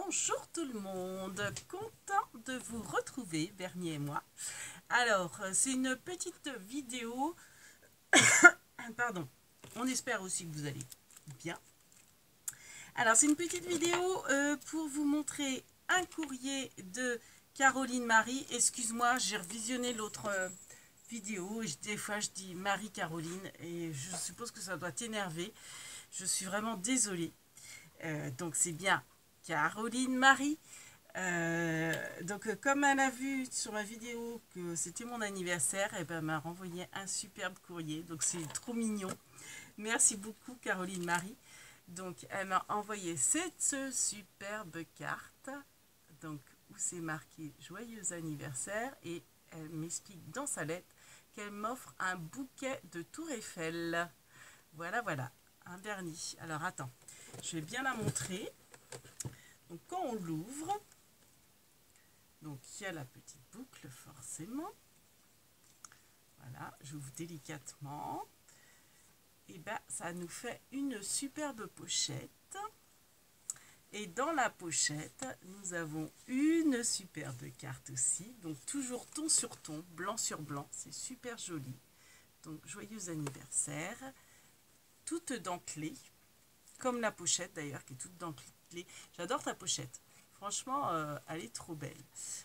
Bonjour tout le monde, content de vous retrouver, Bernier et moi. Alors, c'est une petite vidéo, pardon, on espère aussi que vous allez bien. Alors, c'est une petite vidéo pour vous montrer un courrier de Caroline Marie. Excuse-moi, j'ai revisionné l'autre vidéo et des fois je dis Marie-Caroline et je suppose que ça doit t'énerver. Je suis vraiment désolée. Donc, c'est bien Caroline Marie. Comme elle a vu sur ma vidéo que c'était mon anniversaire, et ben, elle m'a renvoyé un superbe courrier. Donc, c'est trop mignon. Merci beaucoup, Caroline Marie. Donc, elle m'a envoyé cette superbe carte. Donc, où c'est marqué Joyeux anniversaire. Et elle m'explique dans sa lettre qu'elle m'offre un bouquet de Tour Eiffel. Voilà, voilà. Un vernis. Alors, attends. Je vais bien la montrer. Donc, quand on l'ouvre, donc il y a la petite boucle forcément. Voilà, j'ouvre délicatement. Et ben, ça nous fait une superbe pochette. Et dans la pochette, nous avons une superbe carte aussi. Donc, toujours ton sur ton, blanc sur blanc. C'est super joli. Donc, joyeux anniversaire. Toute dentelée. Comme la pochette d'ailleurs, qui est toute dentelée. J'adore ta pochette. Franchement, elle est trop belle.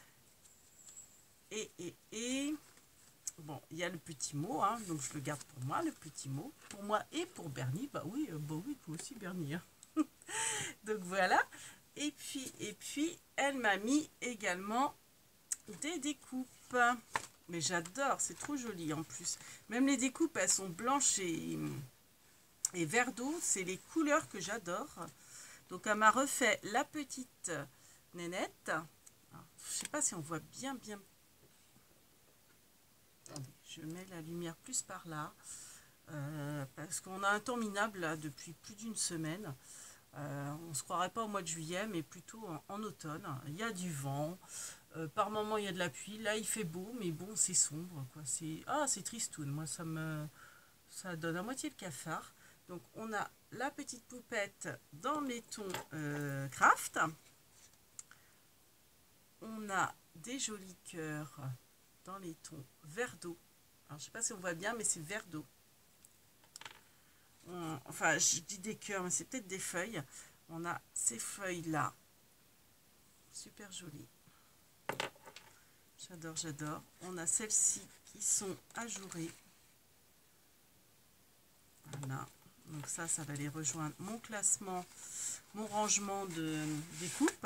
Et bon, il y a le petit mot, hein, donc je le garde pour moi, le petit mot. Pour moi et pour Bernie, bah oui, toi aussi Bernie. Hein. Donc voilà. Et puis, elle m'a mis également des découpes. Mais j'adore, c'est trop joli en plus. Même les découpes, elles sont blanches et vert d'eau. C'est les couleurs que j'adore. Donc elle m'a refait la petite nénette. Alors, je sais pas si on voit bien. Attendez, je mets la lumière plus par là. Parce qu'on a un temps minable là depuis plus d'une semaine. On ne se croirait pas au mois de juillet, mais plutôt en automne. Il y a du vent. Par moments, il y a de la pluie. Là, il fait beau, mais bon, c'est sombre, quoi. C'est tristoun. Moi, ça donne à moitié le cafard. Donc, on a la petite poupette dans les tons craft. On a des jolis cœurs dans les tons vert d'eau. Alors, je ne sais pas si on voit bien, mais c'est vert d'eau. Enfin, je dis des cœurs, mais c'est peut-être des feuilles. On a ces feuilles-là. Super jolies. J'adore, j'adore. On a celles-ci qui sont ajourées. Voilà. Donc ça va les rejoindre. Mon classement, mon rangement des coupes.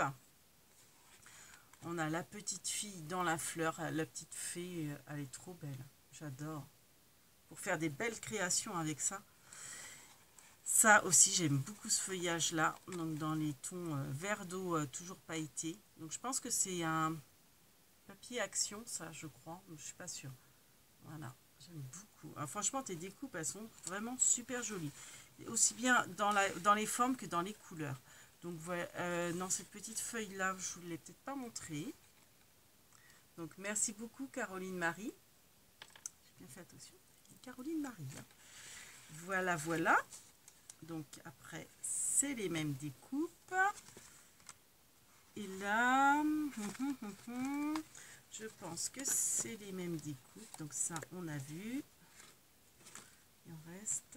On a la petite fille dans la fleur. La petite fée, elle est trop belle. J'adore. Pour faire des belles créations avec ça. Ça aussi, j'aime beaucoup ce feuillage-là. Donc dans les tons vert d'eau, toujours pailleté. Donc je pense que c'est un papier action, ça, je crois. Je ne suis pas sûre. Voilà, j'aime beaucoup. Alors, franchement, tes découpes, elles sont vraiment super jolies. Aussi bien dans les formes que dans les couleurs. Donc voilà, dans cette petite feuille-là, je ne vous l'ai peut-être pas montré. Donc merci beaucoup, Caroline Marie. J'ai bien fait attention. Caroline Marie. Hein. Voilà, voilà. Donc après, c'est les mêmes découpes. Et là, je pense que c'est les mêmes découpes. Donc ça, on a vu. Il en reste.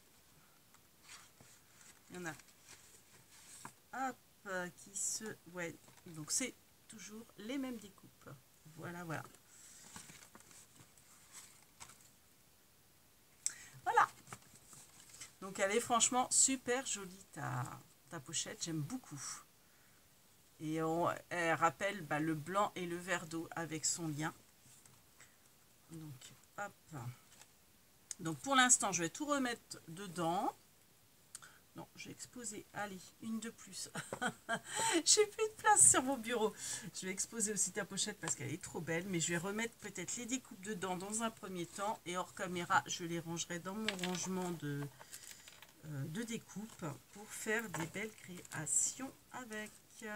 Il y en a. Hop, qui se... Ouais, donc c'est toujours les mêmes découpes. Voilà, voilà. Voilà. Donc elle est franchement super jolie, ta pochette. J'aime beaucoup. Et elle rappelle le blanc et le vert d'eau avec son lien. Donc, hop. Donc, pour l'instant, je vais tout remettre dedans. Non, j'ai exposé, allez, une de plus. J'ai plus de place sur mon bureau. Je vais exposer aussi ta pochette parce qu'elle est trop belle. Mais je vais remettre peut-être les découpes dedans dans un premier temps. Et hors caméra, je les rangerai dans mon rangement de découpe pour faire des belles créations avec.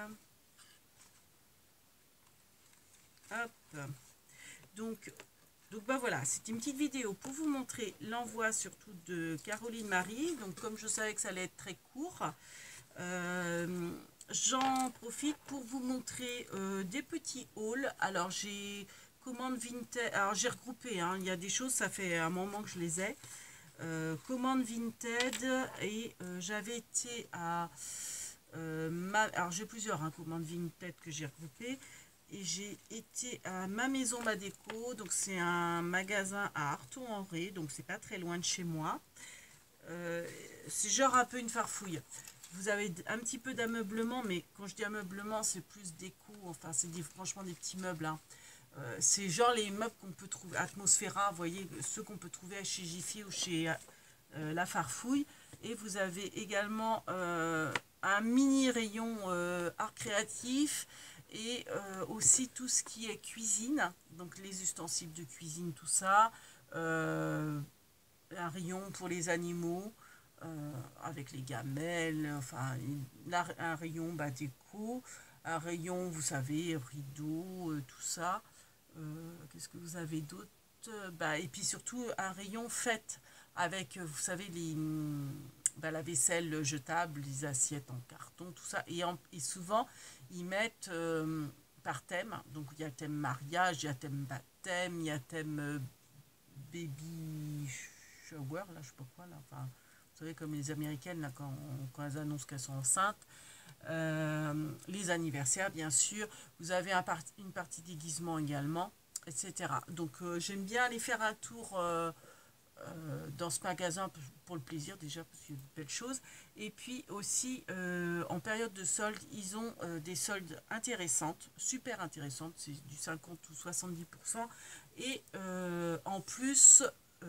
Hop. Donc bah voilà, c'est une petite vidéo pour vous montrer l'envoi surtout de Caroline Marie. Donc comme je savais que ça allait être très court, j'en profite pour vous montrer des petits hauls. Alors j'ai commande Vinted, alors j'ai regroupé, hein, il y a des choses, ça fait un moment que je les ai. Commande Vinted et j'avais été à alors j'ai plusieurs commandes Vinted que j'ai regroupées et j'ai été à Ma Maison Ma Déco, donc c'est un magasin à Arthon-en-Ré, donc c'est pas très loin de chez moi. C'est genre un peu une farfouille. Vous avez un petit peu d'ameublement, mais quand je dis ameublement, c'est plus déco, enfin c'est franchement des petits meubles, hein. C'est genre les meubles qu'on peut trouver, Atmosphera, vous voyez, ceux qu'on peut trouver chez Jiffy ou chez La Farfouille. Et vous avez également un mini rayon art créatif et aussi tout ce qui est cuisine, donc les ustensiles de cuisine, tout ça. Un rayon pour les animaux avec les gamelles, enfin un rayon déco, un rayon, vous savez, rideau, tout ça. Qu'est-ce que vous avez d'autre? Et puis surtout un rayon fête avec, vous savez, la vaisselle jetable, les assiettes en carton, tout ça. Et souvent, ils mettent par thème. Donc, il y a thème mariage, il y a thème baptême, il y a thème baby shower, là, je sais pas quoi, là. Enfin, vous savez, comme les Américaines, là, quand elles annoncent qu'elles sont enceintes. Les anniversaires, bien sûr. Vous avez une partie déguisement également, etc. Donc, j'aime bien aller faire un tour dans ce magasin pour le plaisir, déjà, parce qu'il y a de belles choses. Et puis aussi, en période de solde, ils ont des soldes intéressantes, super intéressantes, c'est du 50 ou 70%. Et en plus,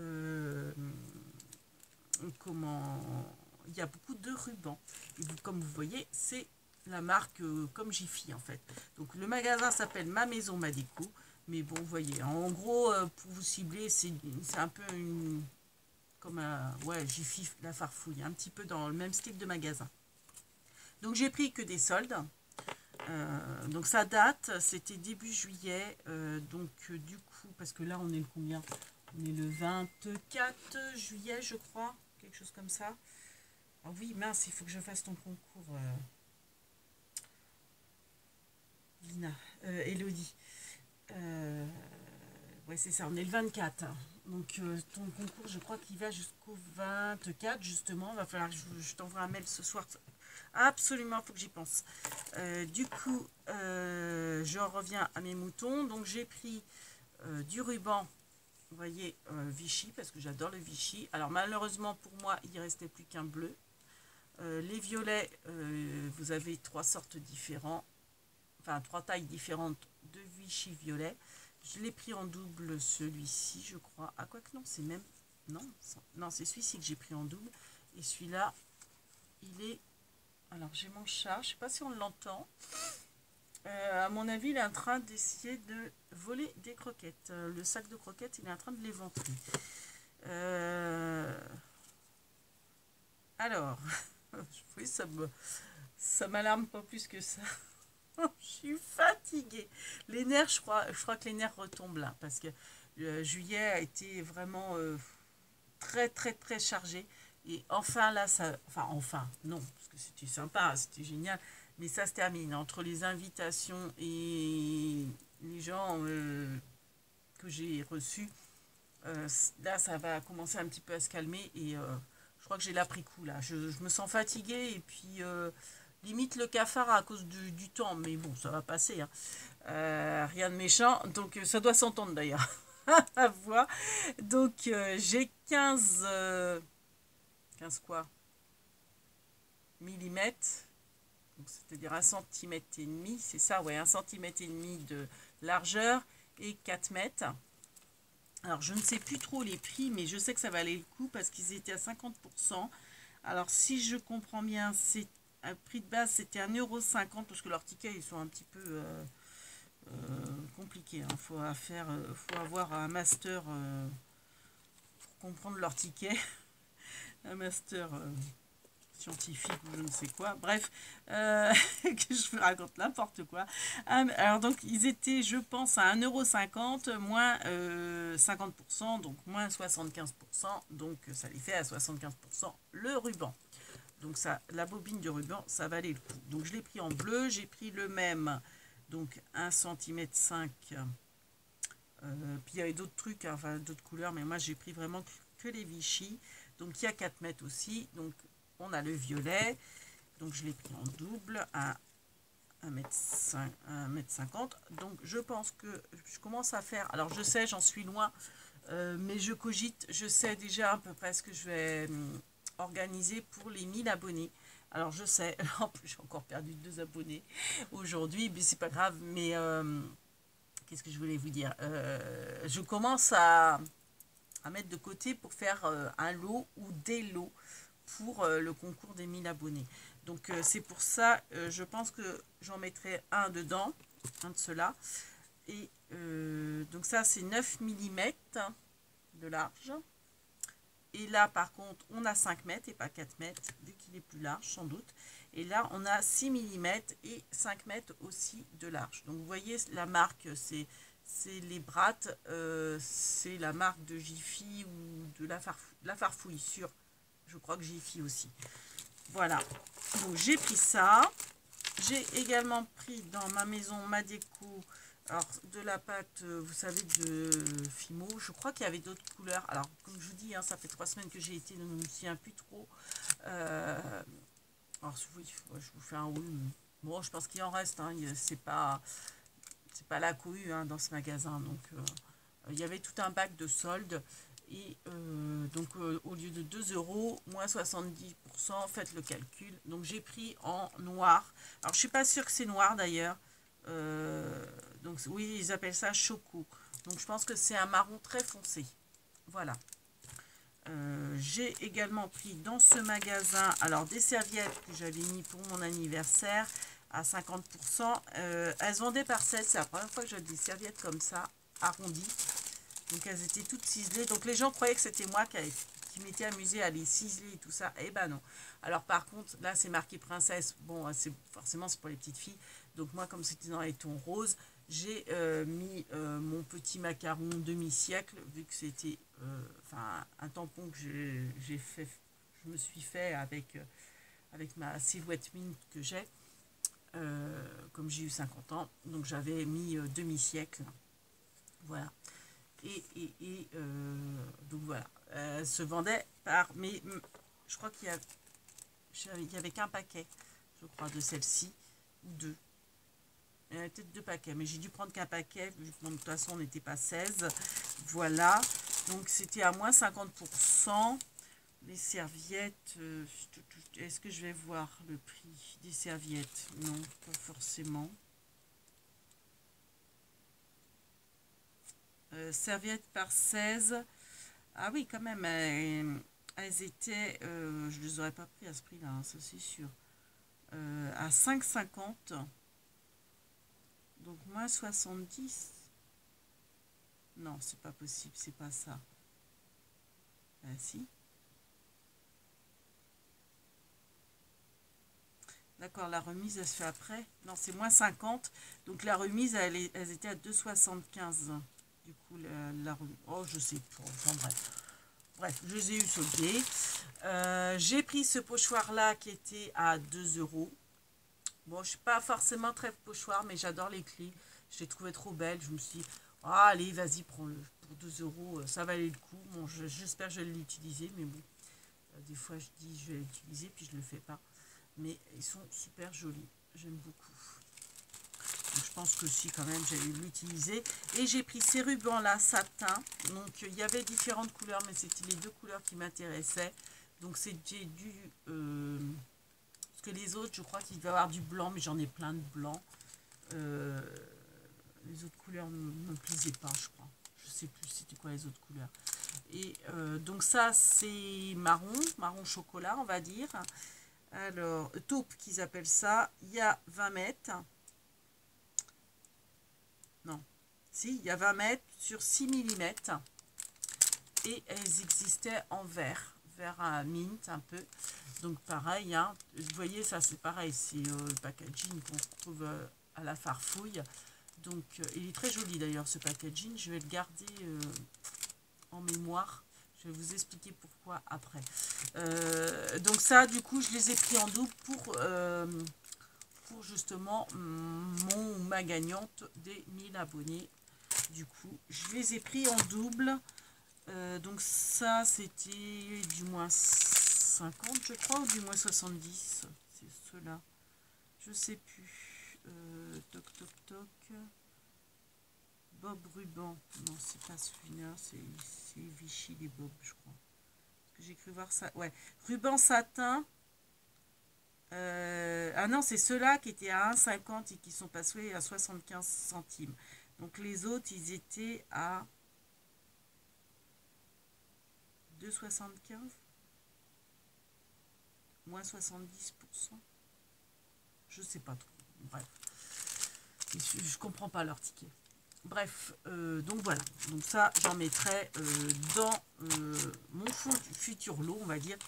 il y a beaucoup de rubans. Et comme vous voyez, c'est la marque comme Jiffy en fait. Donc le magasin s'appelle Ma Maison Ma Déco. Mais bon, vous voyez, en gros, pour vous cibler, c'est un peu comme un, ouais, Jiffy, La Farfouille, un petit peu dans le même style de magasin. Donc j'ai pris que des soldes. Donc ça date, c'était début juillet. Du coup, parce que là on est le combien? On est le 24 juillet, je crois. Quelque chose comme ça. Ah oui, mince, il faut que je fasse ton concours. Lina, Elodie. Ouais, c'est ça, on est le 24. Donc, ton concours, je crois qu'il va jusqu'au 24, justement. Il va falloir que je t'envoie un mail ce soir. Absolument, il faut que j'y pense. Du coup, je reviens à mes moutons. Donc, j'ai pris du ruban, vous voyez, Vichy, parce que j'adore le Vichy. Alors, malheureusement, pour moi, il ne restait plus qu'un bleu. Les violets, vous avez 3 sortes différentes, enfin 3 tailles différentes de Vichy violet. Je l'ai pris en double celui-ci, je crois. Ah, quoi que non, c'est même... Non, c'est celui-ci que j'ai pris en double. Et celui-là, il est... Alors, j'ai mon chat, je ne sais pas si on l'entend. À mon avis, il est en train d'essayer de voler des croquettes. Le sac de croquettes, il est en train de l'éventrer. Alors, oui, ça m'alarme pas plus que ça. Je suis fatiguée. Les nerfs, je crois que les nerfs retombent là, parce que juillet a été vraiment très très très chargé. Et enfin là, enfin non, parce que c'était sympa, c'était génial, mais ça se termine entre les invitations et les gens que j'ai reçus. Là, ça va commencer un petit peu à se calmer et je crois que j'ai l'après-coup là. Je me sens fatiguée et puis limite le cafard à cause du temps, mais bon, ça va passer, hein. Rien de méchant, donc ça doit s'entendre d'ailleurs. À voir. Donc j'ai 15 quoi millimètres, c'est-à-dire 1,5 cm, c'est ça, ouais, 1,5 cm de largeur et 4 mètres. Alors, je ne sais plus trop les prix, mais je sais que ça valait le coup parce qu'ils étaient à 50%. Alors, si je comprends bien, c'est un prix de base, c'était 1,50 € parce que leurs tickets, ils sont un petit peu compliqués, hein. Faut avoir un master pour comprendre leurs tickets. Un master scientifique ou je ne sais quoi. Bref, que je vous raconte n'importe quoi. Alors donc, ils étaient, je pense, à 1,50 € moins 50%, donc moins 75%. Donc, ça les fait à 75% le ruban. Donc ça, la bobine de ruban, ça valait le coup. Donc je l'ai pris en bleu, j'ai pris le même, donc 1,5 cm. Puis il y avait d'autres trucs, hein, enfin d'autres couleurs, mais moi j'ai pris vraiment que les Vichy. Donc il y a 4 mètres aussi. Donc on a le violet. Donc je l'ai pris en double à 1,50 m. Donc je pense que je commence à faire. Alors je sais, j'en suis loin, mais je cogite. Je sais déjà à peu près ce que je vais organiser pour les 1000 abonnés. Alors je sais, en plus j'ai encore perdu 2 abonnés aujourd'hui, mais c'est pas grave. Mais qu'est-ce que je voulais vous dire, je commence à mettre de côté pour faire un lot ou des lots pour le concours des 1000 abonnés. Donc c'est pour ça, je pense que j'en mettrai un dedans, un de ceux-là. Et donc ça c'est 9 mm de large. Et là par contre on a 5 mètres et pas 4 mètres, vu qu'il est plus large sans doute. Et là on a 6 mm et 5 mètres aussi de large. Donc vous voyez la marque, c'est les Brattes, c'est la marque de Jiffy ou de la Farfouille sur, je crois que Jiffy aussi. Voilà, donc j'ai pris ça. J'ai également pris dans ma maison ma déco, alors de la pâte, vous savez, de Fimo. Je crois qu'il y avait d'autres couleurs. Alors comme je vous dis, hein, ça fait 3 semaines que j'ai été, donc je ne me souviens plus trop. Alors oui, je vous fais un haul. Bon, je pense qu'il en reste, hein, c'est pas la cohue, hein, dans ce magasin. Donc il y avait tout un bac de soldes. Et donc au lieu de 2 €, moins 70%, faites le calcul. Donc j'ai pris en noir. Alors je suis pas sûre que c'est noir d'ailleurs. Donc oui, ils appellent ça choco. Donc je pense que c'est un marron très foncé. Voilà. J'ai également pris dans ce magasin, alors des serviettes que j'avais mis pour mon anniversaire à 50%. Elles se vendaient par 7. C'est la première fois que j'ai des serviettes comme ça, arrondies. Donc elles étaient toutes ciselées. Donc les gens croyaient que c'était moi qui m'étais amusée à les ciseler et tout ça. Eh ben non. Alors par contre, là c'est marqué princesse. Bon, forcément c'est pour les petites filles. Donc moi, comme c'était dans les tons roses, j'ai mis mon petit macaron demi-siècle, vu que c'était un tampon que j'ai fait, je me suis fait avec ma silhouette mine que j'ai, comme j'ai eu 50 ans. Donc j'avais mis demi-siècle. Voilà. Et donc voilà, se vendait par, mais je crois qu'il y avait qu'un paquet, je crois, de celle-ci, ou deux. Il y avait peut-être 2 paquets, mais j'ai dû prendre qu'un paquet, vu que de toute façon on n'était pas 16. Voilà, donc c'était à moins 50%. Les serviettes, est-ce que je vais voir le prix des serviettes? Non, pas forcément. Serviettes par 16. Ah oui, quand même, elles étaient, je ne les aurais pas pris à ce prix-là, hein, ça c'est sûr. À 5,50. Donc moins 70. Non, c'est pas possible, c'est pas ça. Ben si. D'accord, la remise, elle se fait après. Non, c'est moins 50. Donc la remise, elles étaient à 2,75. Du coup, la remise... Oh, je sais pas. Enfin, bref. Bref, je les ai eu soldés. J'ai pris ce pochoir-là qui était à 2 €. Bon, je ne suis pas forcément très pochoir, mais j'adore les clés. Je les trouvais trop belles. Je me suis dit, ah, allez, vas-y, prends-le. Pour 2 €, ça valait le coup. Bon, j'espère que je vais l'utiliser, mais bon. Des fois, je dis, je vais l'utiliser, puis je ne le fais pas. Mais ils sont super jolis. J'aime beaucoup. Donc, je pense que si, quand même, j'allais l'utiliser. Et j'ai pris ces rubans-là, satin. Donc, il y avait différentes couleurs, mais c'était les 2 couleurs qui m'intéressaient. Donc, c'était du... parce que les autres, je crois qu'il va y avoir du blanc, mais j'en ai plein de blanc. Les autres couleurs ne me plaisaient pas, je crois. Je sais plus c'était quoi les autres couleurs. Et donc ça, c'est marron chocolat, on va dire. Alors, taupe qu'ils appellent ça. Il y a 20 mètres. Non. Si, il y a 20 mètres sur 6 mm. Et elles existaient en vert à mint un peu. Donc pareil, hein, vous voyez, ça c'est pareil, c'est le packaging qu'on retrouve à la Farfouille. Donc il est très joli d'ailleurs ce packaging, je vais le garder en mémoire. Je vais vous expliquer pourquoi après. Donc ça, du coup, je les ai pris en double pour justement ma gagnante des 1000 abonnés. Du coup, je les ai pris en double. Donc ça, c'était du moins 50, je crois, ou du moins 70. C'est ceux-là. Je sais plus. Toc, toc, toc. Bob Ruban. Non, c'est pas celui-là. C'est Vichy les Bob, je crois. Parce que j'ai cru voir ça. Ouais. Ruban satin. Ah non, c'est ceux-là qui étaient à 1,50 et qui sont passés à 75 centimes. Donc les autres, ils étaient à 2,75. Moins 70%. Je sais pas trop. Bref. Je comprends pas leur ticket. Bref, donc voilà. Donc ça, j'en mettrai dans mon futur lot, on va dire,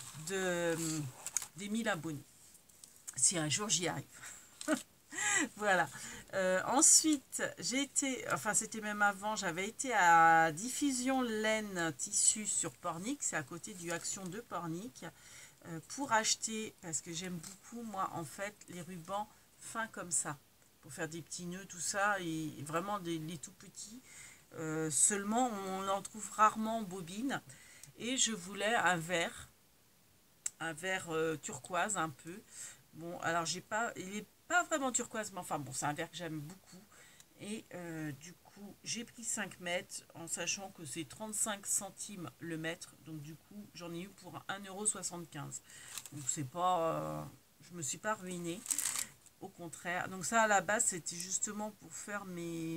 des 1000 abonnés. Si un jour j'y arrive. Voilà. Ensuite, j'ai été, enfin c'était même avant, j'avais été à Diffusion Laine Tissu sur Pornic, c'est à côté du Action de Pornic, pour acheter, parce que j'aime beaucoup, moi, en fait, les rubans fins comme ça, pour faire des petits nœuds, tout ça, et vraiment les tout petits. Seulement, on en trouve rarement en bobine, et je voulais un vert turquoise un peu. Bon, alors j'ai pas, il est pas vraiment turquoise, mais enfin bon, c'est un vert que j'aime beaucoup. Et du coup, j'ai pris 5 mètres en sachant que c'est 35 centimes le mètre. Donc du coup, j'en ai eu pour 1,75 €. Donc c'est pas, je me suis pas ruinée. Au contraire. Donc ça, à la base, c'était justement pour faire mes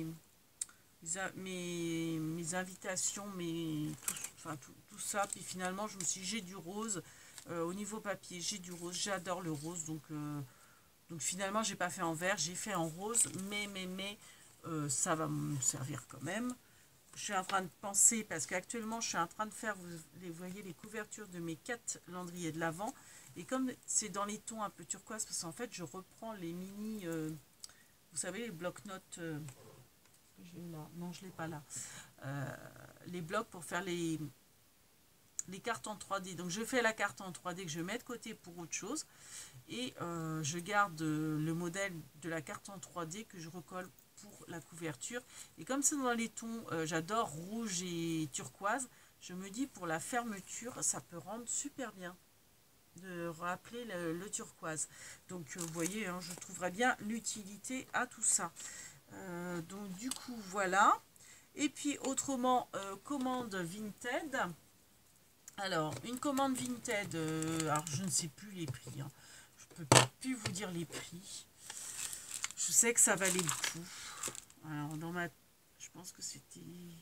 invitations, tout ça. Puis finalement, je me suis dit, j'ai du rose. Au niveau papier, j'ai du rose. J'adore le rose. Donc finalement, j'ai pas fait en vert, j'ai fait en rose. Mais ça va me servir quand même. Je suis en train de penser, parce qu'actuellement, je suis en train de faire, vous voyez, les couvertures de mes 4 landriers de l'Avent. Et comme c'est dans les tons un peu turquoise, parce qu'en fait, je reprends les mini, vous savez, les blocs-notes. Non, je ne l'ai pas là. Les blocs pour faire les cartes en 3D. Donc je fais la carte en 3D que je mets de côté pour autre chose. Et je garde le modèle de la carte en 3D que je recolle pour la couverture. Et comme c'est dans les tons, j'adore rouge et turquoise, je me dis pour la fermeture, ça peut rendre super bien de rappeler le turquoise. Donc vous voyez, hein, je trouverais bien l'utilité à tout ça. Donc du coup voilà. Et puis autrement, commande Vinted. Alors une commande Vinted, alors je ne sais plus les prix, hein. Je peux plus vous dire les prix. Je sais que ça valait le coup. Alors je pense que c'était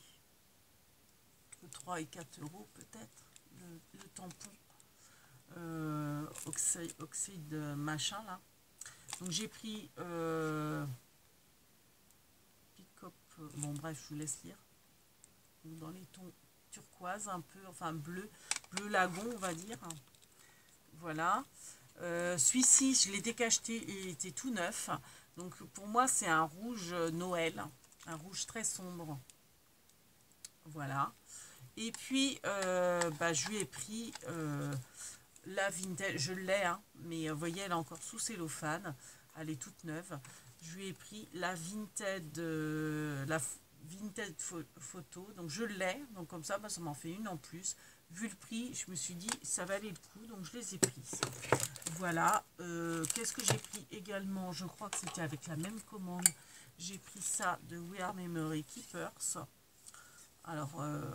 entre 3 et 4 € peut-être le tampon oxyde machin là. Donc j'ai pris bon bref, je vous laisse lire. Donc, dans les tons turquoise un peu, enfin bleu lagon on va dire. Voilà. Celui-ci, je l'ai décacheté et il était tout neuf. Donc pour moi, c'est un rouge Noël, un rouge très sombre. Voilà. Et puis, je lui ai pris la Vinted, je l'ai, hein, mais vous voyez, elle est encore sous cellophane. Elle est toute neuve. Je lui ai pris la Vinted, photo. Donc je l'ai. Donc comme ça, ça m'en fait une en plus. Vu le prix, je me suis dit, ça valait le coup. Donc je les ai prises. Voilà. Qu'est-ce que j'ai pris également? Je crois que c'était avec la même commande. J'ai pris ça de We Are Memory Keepers. Alors,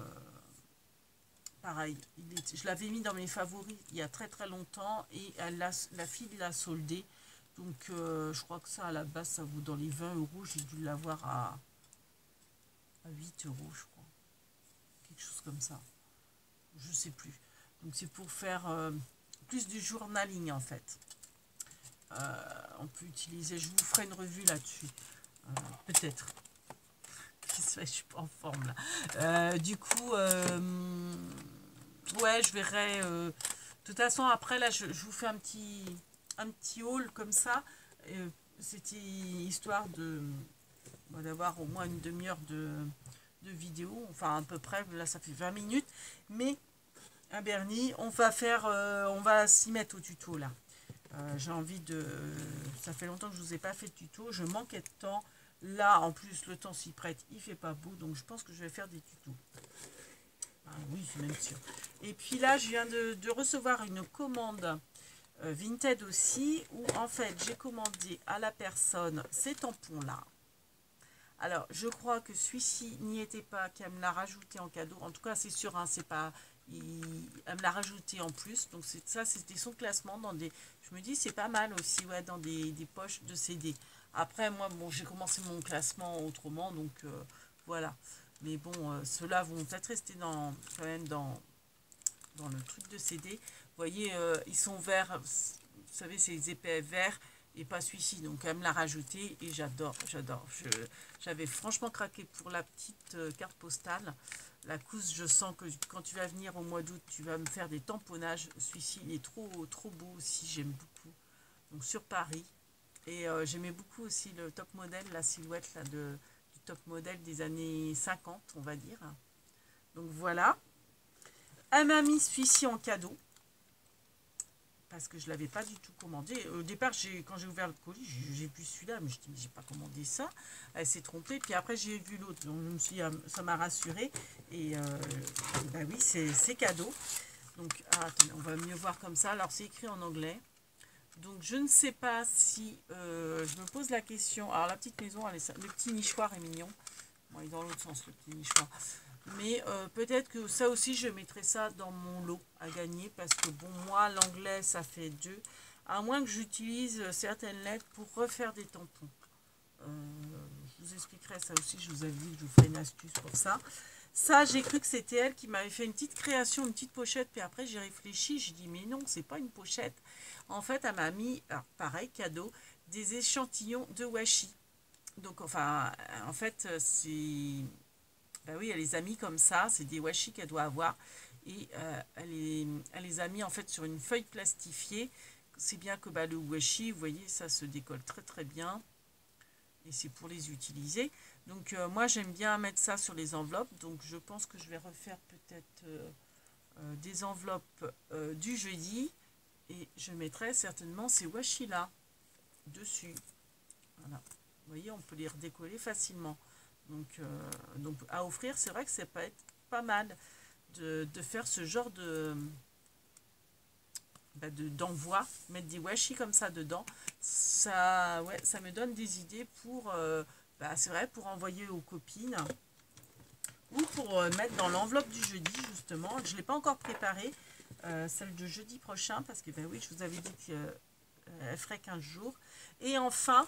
pareil, je l'avais mis dans mes favoris il y a très très longtemps et la fille l'a soldé. Donc je crois que ça à la base ça vaut dans les 20 €. J'ai dû l'avoir à 8 € je crois. Quelque chose comme ça. Je sais plus. Donc c'est pour faire plus du journaling en fait. On peut utiliser, je vous ferai une revue là-dessus. Peut-être. Je suis pas en forme là. Du coup, ouais, je verrai. De toute façon, après là, je vous fais un petit haul comme ça. C'était histoire d'avoir au moins une demi-heure de vidéo, enfin à peu près, là ça fait 20 minutes, mais un vernis, on va s'y mettre au tuto là. J'ai envie de... Ça fait longtemps que je vous ai pas fait de tuto, je manquais de temps. Là, en plus, le temps s'y prête, il fait pas beau, donc je pense que je vais faire des tutos. Ah oui, c'est même sûr. Et puis là, je viens de recevoir une commande Vinted aussi, où en fait, j'ai commandé à la personne ces tampons-là. Alors, je crois que celui-ci n'y était pas, qu'elle me l'a rajouté en cadeau. En tout cas, c'est sûr, hein, c'est pas... elle me l'a rajouté en plus. Donc, ça, c'était son classement dans des... Je me dis, c'est pas mal aussi, ouais, dans des poches de CD. Après, moi, bon, j'ai commencé mon classement autrement, donc voilà. Mais bon, ceux-là vont peut-être rester quand même dans le truc de CD. Vous voyez, ils sont verts. Vous savez, c'est les épais verts et pas celui-ci. Donc, elle me l'a rajouté et j'adore, j'adore. J'avais franchement craqué pour la petite carte postale. La couche, je sens que quand tu vas venir au mois d'août, tu vas me faire des tamponnages. Celui-ci, il est trop beau aussi, j'aime beaucoup. Donc, sur Paris. Et j'aimais beaucoup aussi le top modèle, la silhouette là, du top modèle des années 50, on va dire. Donc, voilà. Elle m'a mis celui-ci en cadeau. Parce que je ne l'avais pas du tout commandé. Au départ, quand j'ai ouvert le colis, j'ai vu celui-là, mais je me dis, j'ai pas commandé ça. Elle s'est trompée. Puis après, j'ai vu l'autre. Donc, je me suis dit, ça m'a rassurée. Et bah oui, c'est cadeau. Donc, attendez, on va mieux voir comme ça. Alors, c'est écrit en anglais. Donc, je ne sais pas si... je me pose la question. Alors, la petite maison, le petit nichoir est mignon. Bon, il est dans l'autre sens, le petit nichoir. Mais peut-être que ça aussi, je mettrai ça dans mon lot à gagner. Parce que bon, moi, l'anglais, ça fait 2. À moins que j'utilise certaines lettres pour refaire des tampons. Je vous expliquerai ça aussi. Je vous avais dit que je vous ferai une astuce pour ça. Ça, j'ai cru que c'était elle qui m'avait fait une petite création, une petite pochette. Puis après, j'ai réfléchi. J'ai dit, mais non, c'est pas une pochette. En fait, elle m'a mis, alors, pareil, cadeau, des échantillons de washi. Donc, enfin, en fait, c'est... Ben oui, elle les a mis comme ça, c'est des washi qu'elle doit avoir. Et elle les a mis en fait sur une feuille plastifiée. C'est bien que bah, le washi, vous voyez, ça se décolle très très bien. Et c'est pour les utiliser. Donc moi j'aime bien mettre ça sur les enveloppes. Donc je pense que je vais refaire peut-être des enveloppes du jeudi. Et je mettrai certainement ces washi là dessus. Voilà. Vous voyez, on peut les redécoller facilement. Donc à offrir, c'est vrai que ça peut être pas mal de faire ce genre d'envoi, mettre des washi comme ça dedans. Ça, ouais, ça me donne des idées pour, c'est vrai, pour envoyer aux copines ou pour mettre dans l'enveloppe du jeudi, justement. Je ne l'ai pas encore préparée, celle de jeudi prochain, parce que, ben oui, je vous avais dit qu'elle ferait 15 jours. Et enfin,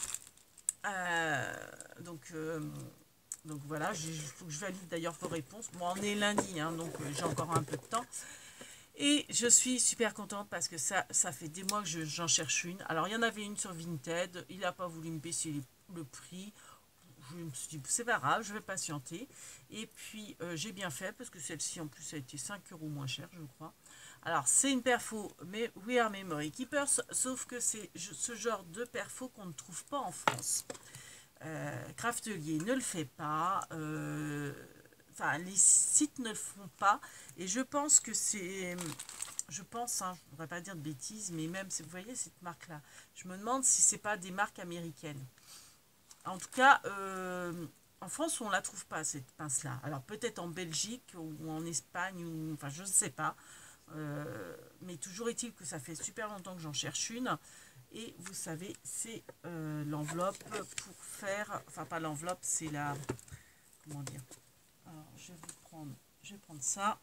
donc voilà, il faut que je valide d'ailleurs vos réponses. Bon, on est lundi, hein, donc j'ai encore un peu de temps. Et je suis super contente parce que ça fait des mois que j'en cherche une. Alors, il y en avait une sur Vinted. Il n'a pas voulu me baisser le prix. Je me suis dit, c'est pas grave, je vais patienter. Et puis, j'ai bien fait parce que celle-ci, en plus, a été 5 € moins cher, je crois. Alors, c'est une perfo, mais We Are Memory Keepers, sauf que c'est ce genre de perfo qu'on ne trouve pas en France. Craftelier ne le fait pas, enfin les sites ne le font pas, et je pense que c'est, je pense, hein, je ne voudrais pas dire de bêtises, mais même, vous voyez cette marque là, je me demande si c'est pas des marques américaines. En tout cas, en France on la trouve pas cette pince là, alors peut-être en Belgique ou en Espagne, ou enfin je ne sais pas, mais toujours est-il que ça fait super longtemps que j'en cherche une. Et vous savez, c'est l'enveloppe pour faire... Enfin, pas l'enveloppe, c'est la... Comment dire? Alors, je vais prendre ça.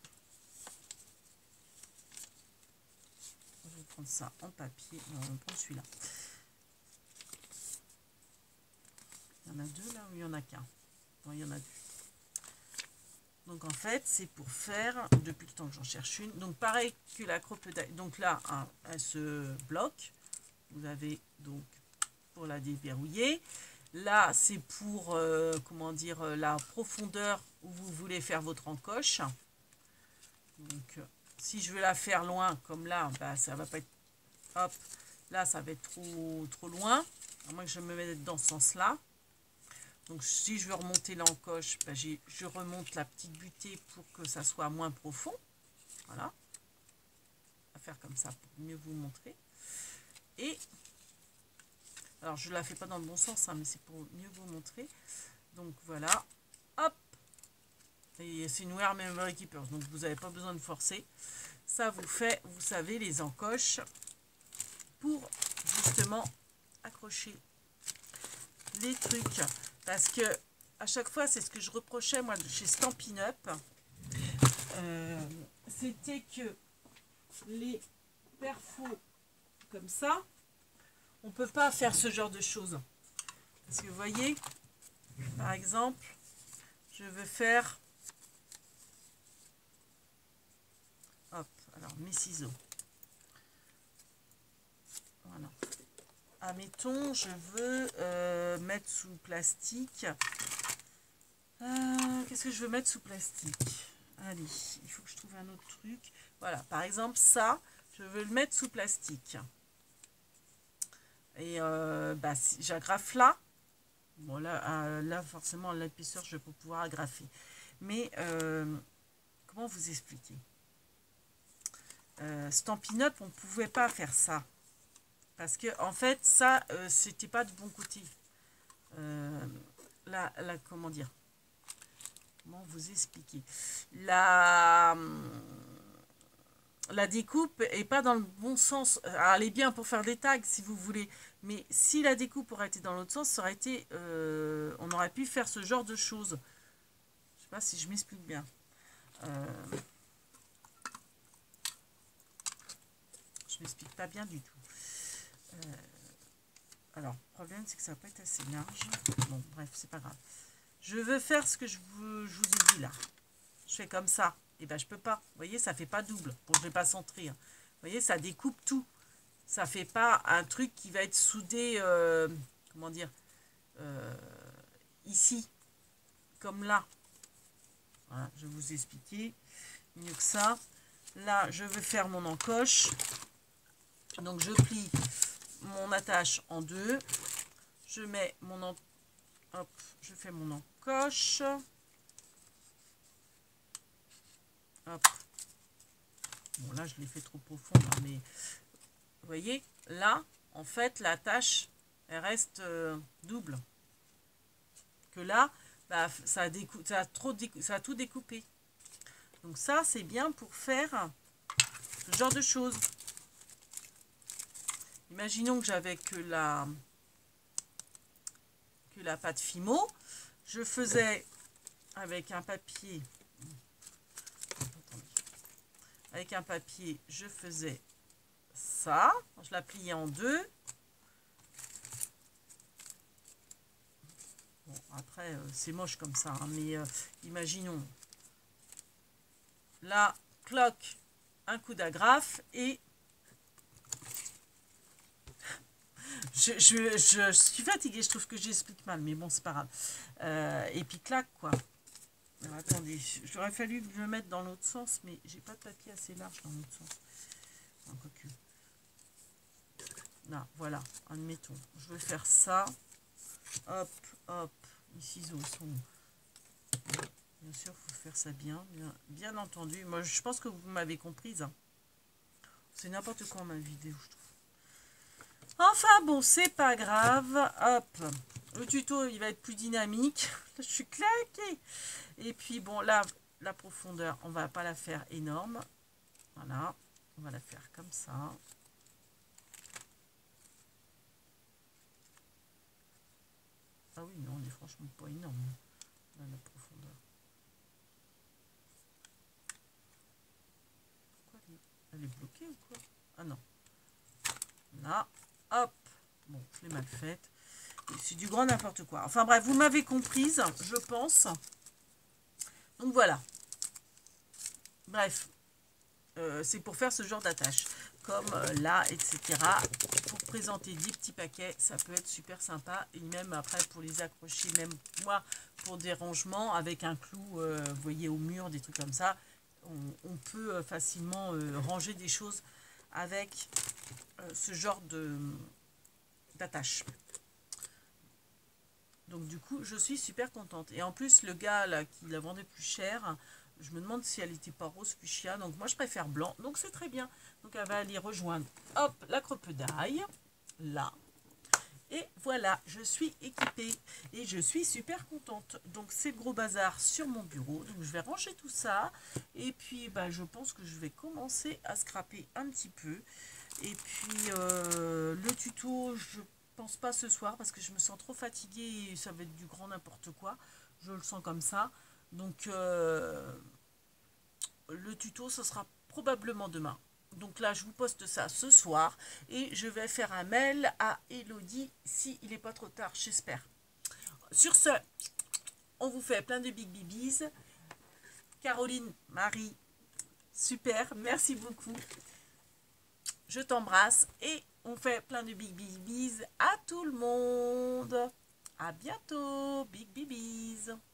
Je vais prendre ça en papier. Non, on prend celui-là. Il y en a deux là ou il n'y en a qu'un? Non, il y en a deux. Donc, en fait, c'est pour faire... Depuis le temps que j'en cherche une. Donc, pareil que la crocodile. Donc là, hein, elle se bloque. Vous avez donc pour la déverrouiller. Là, c'est pour, comment dire, la profondeur où vous voulez faire votre encoche. Donc, si je veux la faire loin, comme là, bah, ça va pas être... Hop, là, ça va être trop loin. À moins que je me mette dans ce sens-là. Donc si je veux remonter l'encoche, ben, je remonte la petite butée pour que ça soit moins profond. Voilà. On va faire comme ça pour mieux vous montrer. Et alors je la fais pas dans le bon sens, hein, mais c'est pour mieux vous montrer. Donc voilà. Hop. Et c'est une Wear Memory Keeper, donc vous n'avez pas besoin de forcer. Ça vous fait, vous savez, les encoches pour justement accrocher les trucs. Parce que à chaque fois, c'est ce que je reprochais moi chez Stampin' Up. C'était que les perfos comme ça, on peut pas faire ce genre de choses. Parce que vous voyez, par exemple, je veux faire... Hop, alors mes ciseaux. Voilà. Admettons, je veux mettre sous plastique. Qu'est-ce que je veux mettre sous plastique? Allez, il faut que je trouve un autre truc. Voilà, par exemple, ça, je veux le mettre sous plastique. Et bah, si j'agrafe là. Bon, là forcément, l'épaisseur, je vais pas pouvoir agrafer. Mais, comment vous expliquer? Stampin' Up, on ne pouvait pas faire ça. Parce que, en fait, ça, c'était pas de bon côté. Comment dire? Comment vous expliquer? La découpe est pas dans le bon sens. Alors, elle est bien pour faire des tags, si vous voulez. Mais si la découpe aurait été dans l'autre sens, ça aurait été... on aurait pu faire ce genre de choses. Je sais pas si je m'explique bien. Je m'explique pas bien du tout. Alors, le problème, c'est que ça va pas être assez large. Bon, bref, c'est pas grave. Je veux faire ce que je vous ai dit là. Je fais comme ça. Et ben, je peux pas. Vous voyez, ça fait pas double. Bon, je vais pas centrer. Hein. Vous voyez, ça découpe tout. Ça fait pas un truc qui va être soudé, comment dire, ici, comme là. Voilà, je vais vous expliquer mieux que ça. Là, je veux faire mon encoche. Donc, je plie mon attache en deux. Je mets mon hop, je fais mon encoche. Hop. Bon, là, je l'ai fait trop profond, hein, mais vous voyez, là, en fait, la tâche, elle reste double. Que là, bah, ça a tout découpé. Donc ça, c'est bien pour faire ce genre de choses. Imaginons que j'avais que la pâte Fimo. Je faisais avec un papier... Avec un papier, je faisais ça. Je la pliais en deux. Bon, après, c'est moche comme ça, hein, mais imaginons. Là, cloque, un coup d'agrafe et... Je suis fatiguée, je trouve que j'explique mal, mais bon, c'est pas grave. Et puis clac, quoi. Alors, attendez, j'aurais fallu le mettre dans l'autre sens, mais j'ai pas de papier assez large dans l'autre sens. Encore que... Là, voilà, admettons. Je vais faire ça. Hop, hop. Les ciseaux sont... Bien sûr, il faut faire ça bien entendu. Moi, je pense que vous m'avez comprise. Hein. C'est n'importe quoi ma vidéo, je trouve. Enfin, bon, c'est pas grave. Hop. Le tuto, il va être plus dynamique. Là, je suis claquée. Et puis, bon, là, la profondeur, on va pas la faire énorme. Voilà. On va la faire comme ça. Ah oui, non, elle est franchement pas énorme. Là, la profondeur. Pourquoi elle est bloquée ou quoi? Ah non. Là, hop. Bon, je l'ai mal faite. C'est du grand n'importe quoi. Enfin bref, vous m'avez comprise, je pense. Donc voilà. Bref, c'est pour faire ce genre d'attache. Comme là, etc. Pour présenter des petits paquets, ça peut être super sympa. Et même après, pour les accrocher, même moi, pour des rangements, avec un clou, vous voyez, au mur, des trucs comme ça. On peut facilement ranger des choses avec ce genre d'attache. Donc du coup, je suis super contente. Et en plus, le gars là qui la vendait plus cher, je me demande si elle n'était pas rose fuchsia. Donc moi, je préfère blanc. Donc c'est très bien. Donc elle va aller rejoindre, hop, la crocodile, là. Et voilà, je suis équipée et je suis super contente. Donc c'est le gros bazar sur mon bureau. Donc je vais ranger tout ça. Et puis bah, je pense que je vais commencer à scraper un petit peu. Et puis le tuto, je pense pas ce soir parce que je me sens trop fatiguée et ça va être du grand n'importe quoi. Je le sens comme ça. Donc le tuto, ce sera probablement demain. Donc là, je vous poste ça ce soir et je vais faire un mail à Elodie s'il n'est pas trop tard, j'espère. Sur ce, on vous fait plein de big bibis. Caroline, Marie, super, merci beaucoup. Je t'embrasse et on fait plein de big bibis à tout le monde. À bientôt, big bibis.